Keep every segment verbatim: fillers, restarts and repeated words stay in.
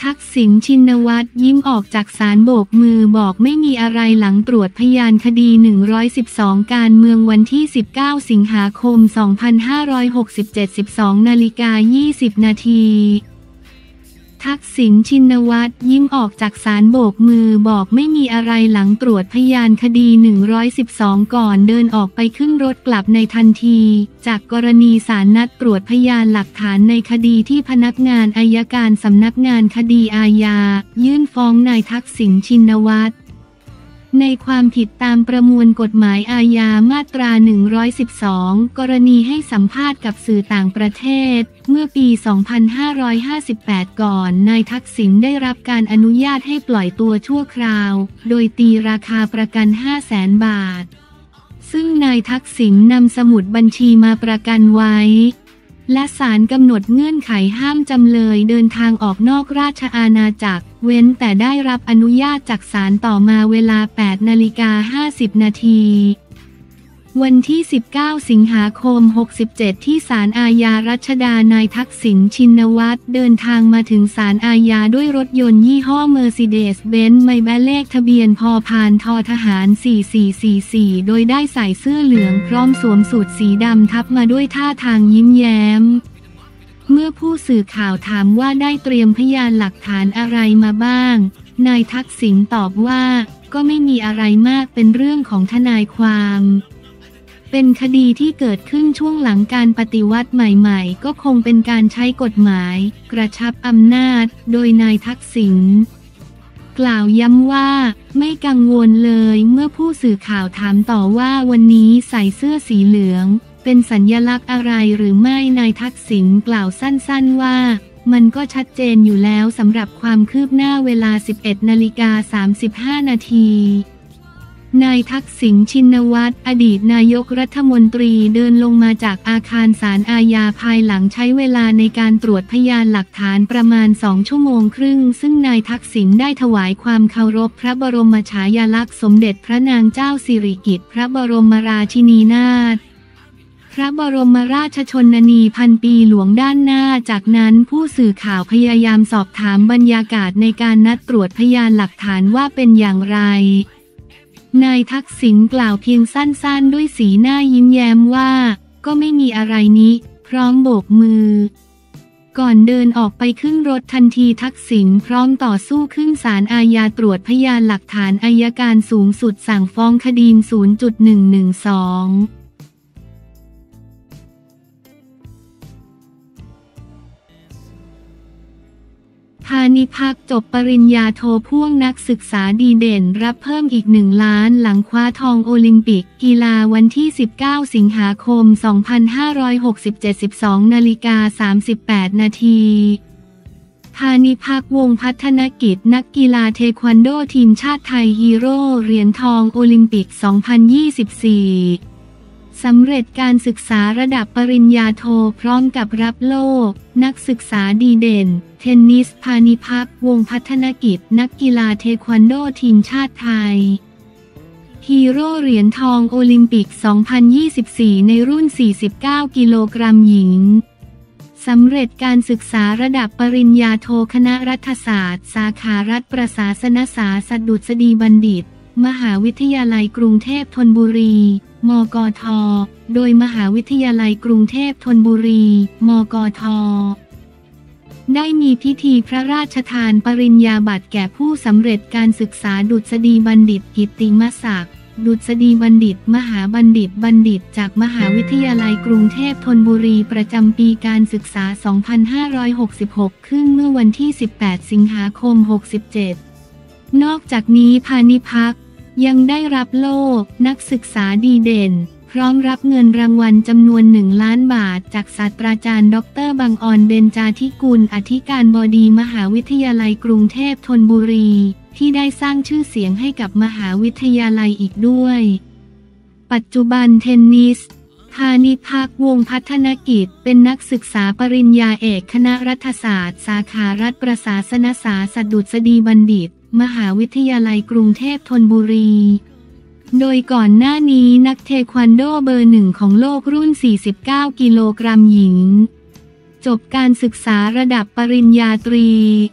ทักษิณชินวัตรยิ้มออกจากศาลโบกมือบอกไม่มีอะไรหลังตรวจพยานคดีหนึ่งร้อยสิบสองการเมืองวันที่สิบเก้าสิงหาคมสองพันห้าร้อยหกสิบเจ็ด สิบสองนาฬิกายี่สิบนาทีทักษิณชินวัตรยิ้มออกจากศาลโบกมือบอกไม่มีอะไรหลังตรวจพยานคดีหนึ่งร้อยสิบสองก่อนเดินออกไปขึ้นรถกลับในทันทีจากกรณีศาลนัดตรวจพยานหลักฐานในคดีที่พนักงานอัยการสำนักงานคดีอาญายื่นฟ้องนายทักษิณชินวัตรในความผิดตามประมวลกฎหมายอาญามาตราหนึ่งร้อยสิบสองกรณีให้สัมภาษณ์กับสื่อต่างประเทศเมื่อปีสองพันห้าร้อยห้าสิบแปดก่อนนายทักษิณได้รับการอนุญาตให้ปล่อยตัวชั่วคราวโดยตีราคาประกัน ห้าแสน บาทซึ่งนายทักษิณนำสมุดบัญชีมาประกันไว้และศาลกำหนดเงื่อนไขห้ามจำเลยเดินทางออกนอกราชอาณาจักรเว้นแต่ได้รับอนุญาตจากศาลต่อมาเวลา แปดนาฬิกาห้าสิบนาทีวันที่สิบเก้าสิงหาคมหกสิบเจ็ดที่ศาลอาญารัชดานายทักษิณชินวัตรเดินทางมาถึงศาลอาญาด้วยรถยนต์ยี่ห้อ Mercedes-Benz ไมแบเลขทะเบียนพพานททหารสี่สี่สี่สี่โดยได้ใส่เสื้อเหลืองพร้อมสวมสูทสีดำทับมาด้วยท่าทางยิ้มแย้มเมื่อผู้สื่อข่าวถามว่าได้เตรียมพยานหลักฐานอะไรมาบ้างนายทักษิณตอบว่าก็ไม่มีอะไรมากเป็นเรื่องของทนายความเป็นคดีที่เกิดขึ้นช่วงหลังการปฏิวัติใหม่ๆก็คงเป็นการใช้กฎหมายกระชับอำนาจโดยนายทักษิณกล่าวย้ำว่าไม่กังวลเลยเมื่อผู้สื่อข่าวถามต่อว่าวันนี้ใส่เสื้อสีเหลืองเป็นสัญลักษณ์อะไรหรือไม่นายทักษิณกล่าวสั้นๆว่ามันก็ชัดเจนอยู่แล้วสำหรับความคืบหน้าเวลา สิบเอ็ดนาฬิกาสามสิบห้านาทีนายทักษิณชินวัตรอดีตนายกรัฐมนตรีเดินลงมาจากอาคารศาลอาญาภายหลังใช้เวลาในการตรวจพยานหลักฐานประมาณสองชั่วโมงครึ่งซึ่งนายทักษิณได้ถวายความเคารพพระบรมฉายาลักษณ์สมเด็จพระนางเจ้าสิริกิติ์พระบรมราชินีนาถพระบรมราชชนนีพันปีหลวงด้านหน้าจากนั้นผู้สื่อข่าวพยายามสอบถามบรรยากาศในการนัดตรวจพยานหลักฐานว่าเป็นอย่างไรนายทักษิณกล่าวเพียงสั้นๆด้วยสีหน้ายิ้มแย้มว่าก็ไม่มีอะไรนี้พร้อมโบกมือก่อนเดินออกไปขึ้นรถทันทีทักษิณพร้อมต่อสู้ขึ้นศาลอาญาตรวจพยานหลักฐานอัยการสูงสุดสั่งฟ้องคดี ศูนย์จุดหนึ่งหนึ่งสองพานิพักจบปริญญาโทพ่วงนักศึกษาดีเด่นรับเพิ่มอีกหนึ่งล้านหลังคว้าทองโอลิมปิกกีฬาวันที่สิบเก้าสิงหาคมสองพันห้าร้อยหกสิบเจ็ด สิบสองนาฬิกาสามสิบแปดนาทีพานิพักวงศ์พัฒนกิจนักกีฬาเทควันโดทีมชาติไทยฮีโร่เหรียญทองโอลิมปิกสองพันยี่สิบสี่สำเร็จการศึกษาระดับปริญญาโทพร้อมกับรับโล่นักศึกษาดีเด่นเทนนิสพานิพักวงศ์พัฒนกิจนักกีฬาเทควันโดทีมชาติไทยฮีโร่เหรียญทองโอลิมปิกสองพันยี่สิบสี่ในรุ่นสี่สิบเก้ากิโลกรัมหญิงสำเร็จการศึกษาระดับปริญญาโทคณะรัฐศาสตร์สาขารัฐประศาสนศาสตร์สดุษฎีบัณฑิตมหาวิทยาลัยกรุงเทพธนบุรีมกท.โดยมหาวิทยาลัยกรุงเทพธนบุรีมกท.ได้มีพิธีพระราชทานปริญญาบัตรแก่ผู้สำเร็จการศึกษาดุษฎีบัณฑิตกิตติมศักดิ์ดุษฎีบัณฑิตมหาบัณฑิตบัณฑิตจากมหาวิทยาลัยกรุงเทพธนบุรีประจำปีการศึกษา สองพันห้าร้อยหกสิบหก ขึ้นเมื่อวันที่ สิบแปดสิงหาคมหกสิบเจ็ดนอกจากนี้พานิพักยังได้รับโล่นักศึกษาดีเด่นพร้อมรับเงินรางวัลจำนวนหนึ่งล้านบาทจากศาสตราจารย์ดร.บังออนเบญจาธิกุลอธิการบดีมหาวิทยาลัยกรุงเทพธนบุรีที่ได้สร้างชื่อเสียงให้กับมหาวิทยาลัยอีกด้วยปัจจุบันเทนนิสพานิพักวงศ์พัฒนกิจเป็นนักศึกษาปริญญาเอกคณะรัฐศาสตร์สาขารัฐประศาสนศาสตร์สดุษฎีบัณฑิตมหาวิทยาลัยกรุงเทพธนบุรีโดยก่อนหน้านี้นักเทควันโดเบอร์หนึ่งของโลกรุ่นสี่สิบเก้ากิโลกรัมหญิงจบการศึกษาระดับปริญญาตรี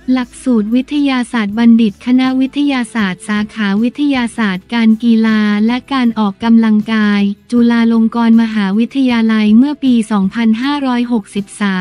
หลักสูตรวิทยาศาสตร์บัณฑิตคณะวิทยาศาสตร์สาขาวิทยาศาสตร์การกีฬาและการออกกำลังกายจุฬาลงกรณ์มหาวิทยาลัยเมื่อปี สองพันห้าร้อยหกสิบสาม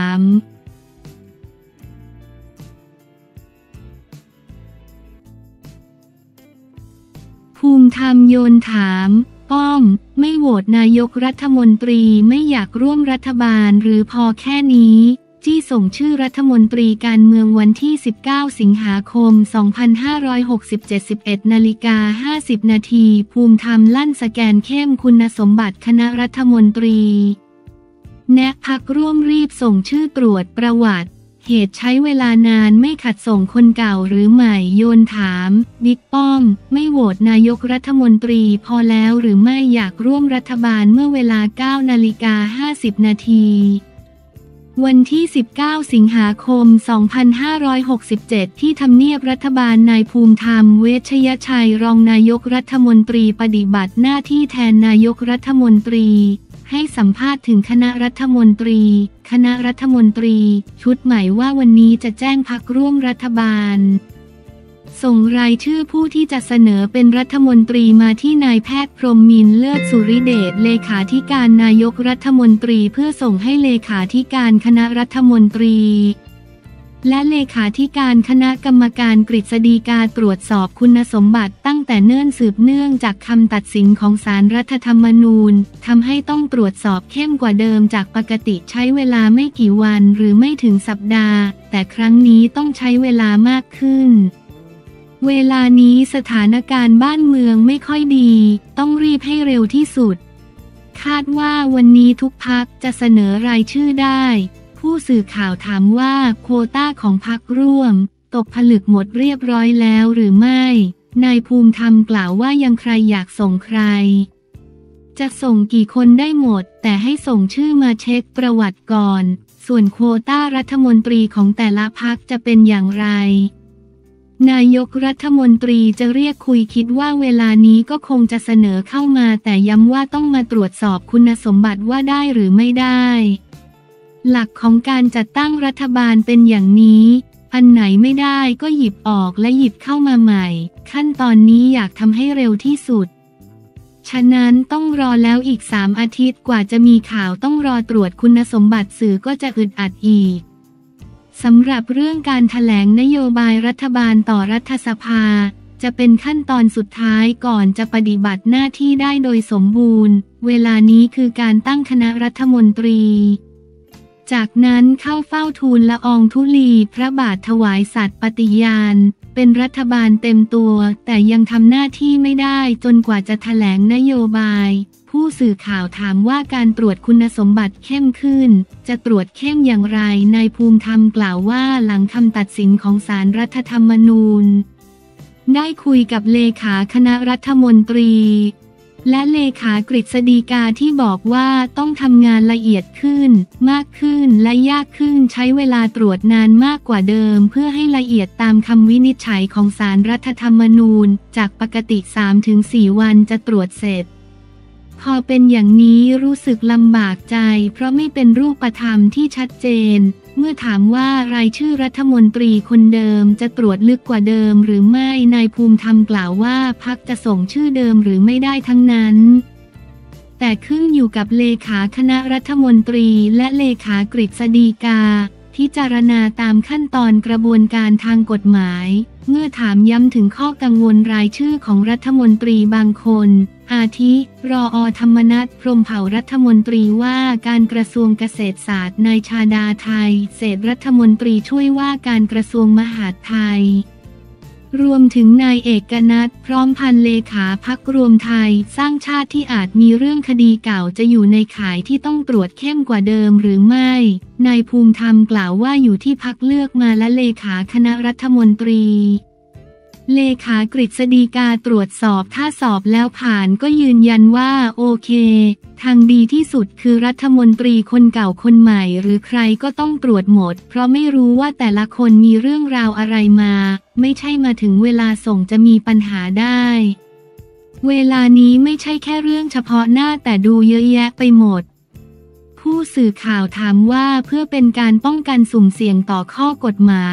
ภูมิธรรมโยนถามป้อมไม่โหวตนายกรัฐมนตรีไม่อยากร่วมรัฐบาลหรือพอแค่นี้จี้ส่งชื่อรัฐมนตรีการเมืองวันที่ สิบเก้า สิงหาคม สองพันห้าร้อยหกสิบเจ็ด สิบเอ็ด นาฬิกา ห้าสิบ นาทีภูมิธรรมลั่นสแกนเข้มคุณสมบัติคณะรัฐมนตรีแนะพรรคร่วมรีบส่งชื่อตรวจประวัติเหตุใช้เวลานานไม่ขัดส่งคนเก่าหรือใหม่โยนถามบิ๊กป้อมไม่โหวตนายกรัฐมนตรีพอแล้วหรือไม่อยากร่วมรัฐบาลเมื่อเวลา เก้า นาฬิกา ห้าสิบ นาทีวันที่ สิบเก้า สิงหาคม สองพันห้าร้อยหกสิบเจ็ด ที่ทำเนียบรัฐบาลนายภูมิธรรมเวชยชัยรองนายกรัฐมนตรีปฏิบัติหน้าที่แทนนายกรัฐมนตรีให้สัมภาษณ์ถึงคณะรัฐมนตรีคณะรัฐมนตรีชุดใหม่ว่าวันนี้จะแจ้งพรรคร่วมรัฐบาลส่งรายชื่อผู้ที่จะเสนอเป็นรัฐมนตรีมาที่นายแพทย์พรหมมินทร์เลิศสุริเดชเลขาธิการนายกรัฐมนตรีเพื่อส่งให้เลขาธิการคณะรัฐมนตรีและเลขาธิการคณะกรรมการกฤษฎีกาตรวจสอบคุณสมบัติตั้งแต่เนิ่นสืบเนื่องจากคำตัดสินของศาลรัฐธรรมนูญทำให้ต้องตรวจสอบเข้มกว่าเดิมจากปกติใช้เวลาไม่กี่วันหรือไม่ถึงสัปดาห์แต่ครั้งนี้ต้องใช้เวลามากขึ้นเวลานี้สถานการณ์บ้านเมืองไม่ค่อยดีต้องรีบให้เร็วที่สุดคาดว่าวันนี้ทุกพรรคจะเสนอรายชื่อได้ผู้สื่อข่าวถามว่าโควต้าของพรรคร่วมตกผลึกหมดเรียบร้อยแล้วหรือไม่นายภูมิธรรมกล่าวว่ายังใครอยากส่งใครจะส่งกี่คนได้หมดแต่ให้ส่งชื่อมาเช็คประวัติก่อนส่วนโควต้ารัฐมนตรีของแต่ละพรรคจะเป็นอย่างไรนายกรัฐมนตรีจะเรียกคุยคิดว่าเวลานี้ก็คงจะเสนอเข้ามาแต่ย้ำว่าต้องมาตรวจสอบคุณสมบัติว่าได้หรือไม่ได้หลักของการจัดตั้งรัฐบาลเป็นอย่างนี้อันไหนไม่ได้ก็หยิบออกและหยิบเข้ามาใหม่ขั้นตอนนี้อยากทำให้เร็วที่สุดฉะนั้นต้องรอแล้วอีกสามอาทิตย์กว่าจะมีข่าวต้องรอตรวจคุณสมบัติสื่อก็จะอึดอัดอีกสำหรับเรื่องการแถลงนโยบายรัฐบาลต่อรัฐสภาจะเป็นขั้นตอนสุดท้ายก่อนจะปฏิบัติหน้าที่ได้โดยสมบูรณ์เวลานี้คือการตั้งคณะรัฐมนตรีจากนั้นเข้าเฝ้าทูลละอองธุลีพระบาทถวายสัตย์ปฏิญาณเป็นรัฐบาลเต็มตัวแต่ยังทำหน้าที่ไม่ได้จนกว่าจะแถลงนโยบายผู้สื่อข่าวถามว่าการตรวจคุณสมบัติเข้มขึ้นจะตรวจเข้มอย่างไรนายภูมิธรรมกล่าวว่าหลังคำตัดสินของศาลรัฐธรรมนูญได้คุยกับเลขาคณะรัฐมนตรีและเลขากฤษฎีกาที่บอกว่าต้องทำงานละเอียดขึ้นมากขึ้นและยากขึ้นใช้เวลาตรวจนานมากกว่าเดิมเพื่อให้ละเอียดตามคำวินิจฉัยของศาลรัฐธรรมนูญจากปกติ สามถึงสี่ วันจะตรวจเสร็จพอเป็นอย่างนี้รู้สึกลำบากใจเพราะไม่เป็นรูปธรรมที่ชัดเจนเมื่อถามว่ารายชื่อรัฐมนตรีคนเดิมจะตรวจลึกกว่าเดิมหรือไม่นายภูมิธรรมกล่าวว่าพรรคจะส่งชื่อเดิมหรือไม่ได้ทั้งนั้นแต่ขึ้นอยู่กับเลขาคณะรัฐมนตรีและเลขากฤษฎีกาพิจารณาตามขั้นตอนกระบวนการทางกฎหมายเมื่อถามย้ำถึงข้อกังวลรายชื่อของรัฐมนตรีบางคนอาทิรออธรรมนัสพรหมเผ่ารัฐมนตรีว่าการกระทรวงเกษตรศาสตร์นายชาดาไทยเศรษฐรัฐมนตรีช่วยว่าการกระทรวงมหาดไทยรวมถึงนายเอกนัทพร้อมพันเลขาพรรครวมไทยสร้างชาติที่อาจมีเรื่องคดีเก่าจะอยู่ในข่ายที่ต้องตรวจเข้มกว่าเดิมหรือไม่นายภูมิธรรมกล่าวว่าอยู่ที่พรรคเลือกมาและเลขาคณะรัฐมนตรีเลขากฤษฎีกาตรวจสอบถ้าสอบแล้วผ่านก็ยืนยันว่าโอเคทางดีที่สุดคือรัฐมนตรีคนเก่าคนใหม่หรือใครก็ต้องตรวจหมดเพราะไม่รู้ว่าแต่ละคนมีเรื่องราวอะไรมาไม่ใช่มาถึงเวลาส่งจะมีปัญหาได้เวลานี้ไม่ใช่แค่เรื่องเฉพาะหน้าแต่ดูเยอะแยะไปหมดผู้สื่อข่าวถามว่าเพื่อเป็นการป้องกันสุ่มเสี่ยงต่อข้อกฎหมายไป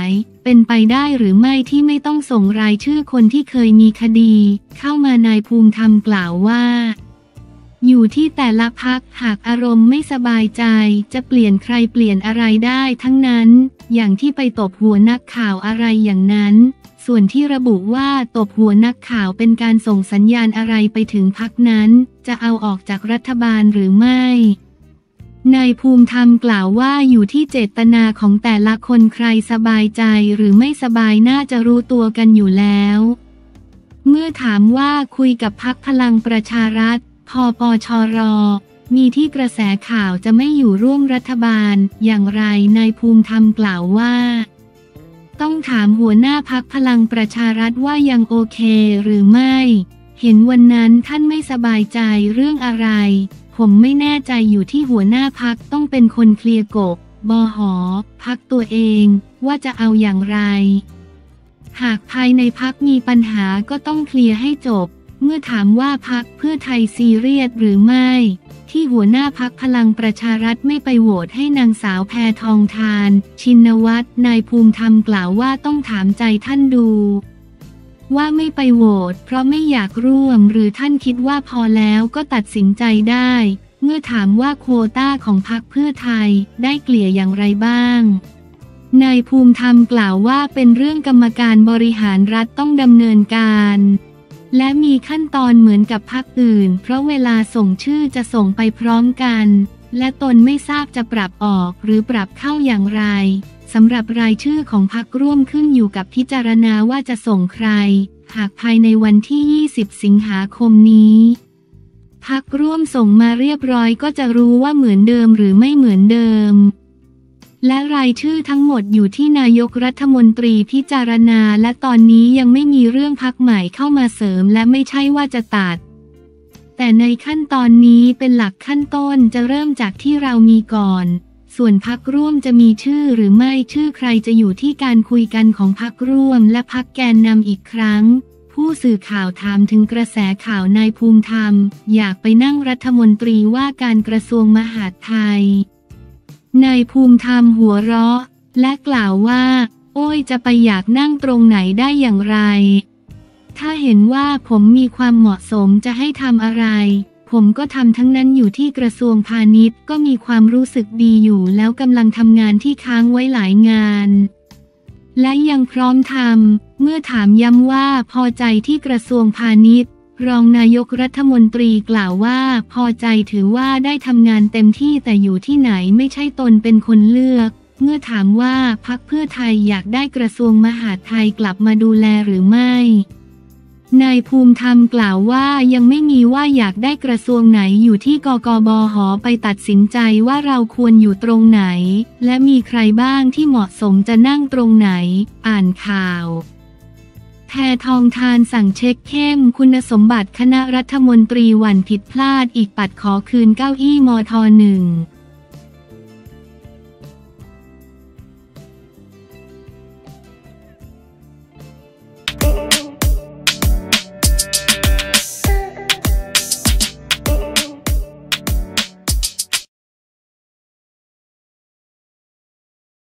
เป็นไปได้หรือไม่ที่ไม่ต้องส่งรายชื่อคนที่เคยมีคดีเข้ามานายภูมิธรรมกล่าวว่าอยู่ที่แต่ละพรรคหากอารมณ์ไม่สบายใจจะเปลี่ยนใครเปลี่ยนอะไรได้ทั้งนั้นอย่างที่ไปตบหัวนักข่าวอะไรอย่างนั้นส่วนที่ระบุว่าตบหัวนักข่าวเป็นการส่งสัญญาณอะไรไปถึงพรรคนั้นจะเอาออกจากรัฐบาลหรือไม่นายภูมิธรรมกล่าวว่าอยู่ที่เจตนาของแต่ละคนใครสบายใจหรือไม่สบายน่าจะรู้ตัวกันอยู่แล้วเมื่อถามว่าคุยกับพรรคพลังประชารัฐพปชรมีที่กระแสข่าวจะไม่อยู่ร่วมรัฐบาลอย่างไรนายภูมิธรรมกล่าวว่าต้องถามหัวหน้าพรรคพลังประชารัฐว่ายังโอเคหรือไม่เห็นวันนั้นท่านไม่สบายใจเรื่องอะไรผมไม่แน่ใจอยู่ที่หัวหน้าพรรคต้องเป็นคนเคลียร์กบบหพรรคตัวเองว่าจะเอาอย่างไรหากภายในพรรคมีปัญหาก็ต้องเคลียร์ให้จบเมื่อถามว่าพรรคเพื่อไทยซีเรียสหรือไม่ที่หัวหน้าพรรคพลังประชารัฐไม่ไปโหวตให้นางสาวแพทองธารชินวัตรนายภูมิธรรมกล่าวว่าต้องถามใจท่านดูว่าไม่ไปโหวตเพราะไม่อยากร่วมหรือท่านคิดว่าพอแล้วก็ตัดสินใจได้เมื่อถามว่าโควต้าของพรรคเพื่อไทยได้เกลี่ยอย่างไรบ้างนายภูมิธรรมกล่าวว่าเป็นเรื่องกรรมการบริหารรัฐต้องดำเนินการและมีขั้นตอนเหมือนกับพรรคอื่นเพราะเวลาส่งชื่อจะส่งไปพร้อมกันและตนไม่ทราบจะปรับออกหรือปรับเข้าอย่างไรสำหรับรายชื่อของพรรคร่วมขึ้นอยู่กับพิจารณาว่าจะส่งใครหากภายในวันที่ยี่สิบสิงหาคมนี้พรรคร่วมส่งมาเรียบร้อยก็จะรู้ว่าเหมือนเดิมหรือไม่เหมือนเดิมและรายชื่อทั้งหมดอยู่ที่นายกรัฐมนตรีพิจารณาและตอนนี้ยังไม่มีเรื่องพรรคใหม่เข้ามาเสริมและไม่ใช่ว่าจะตัดแต่ในขั้นตอนนี้เป็นหลักขั้นต้นจะเริ่มจากที่เรามีก่อนส่วนพรรคร่วมจะมีชื่อหรือไม่ชื่อใครจะอยู่ที่การคุยกันของพรรคร่วมและพรรคแกนนำอีกครั้งผู้สื่อข่าวถามถึงกระแสข่าวนายภูมิธรรมอยากไปนั่งรัฐมนตรีว่าการกระทรวงมหาดไทยนายภูมิธรรมหัวเราะและกล่าวว่าโอ้ยจะไปอยากนั่งตรงไหนได้อย่างไรถ้าเห็นว่าผมมีความเหมาะสมจะให้ทำอะไรผมก็ทำทั้งนั้นอยู่ที่กระทรวงพาณิชย์ก็มีความรู้สึกดีอยู่แล้วกำลังทำงานที่ค้างไว้หลายงานและยังพร้อมทำเมื่อถามย้ำว่าพอใจที่กระทรวงพาณิชย์รองนายกรัฐมนตรีกล่าวว่าพอใจถือว่าได้ทำงานเต็มที่แต่อยู่ที่ไหนไม่ใช่ตนเป็นคนเลือกเมื่อถามว่าพรรคเพื่อไทยอยากได้กระทรวงมหาดไทยกลับมาดูแลหรือไม่นายภูมิธรรมกล่าวว่ายังไม่มีว่าอยากได้กระทรวงไหนอยู่ที่กกบหไปตัดสินใจว่าเราควรอยู่ตรงไหนและมีใครบ้างที่เหมาะสมจะนั่งตรงไหนอ่านข่าวแพทองธารสั่งเช็คเข้มคุณสมบัติคณะรัฐมนตรีหวั่นผิดพลาดอีกปัดขอคืนเก้าอี้มทหนึ่ง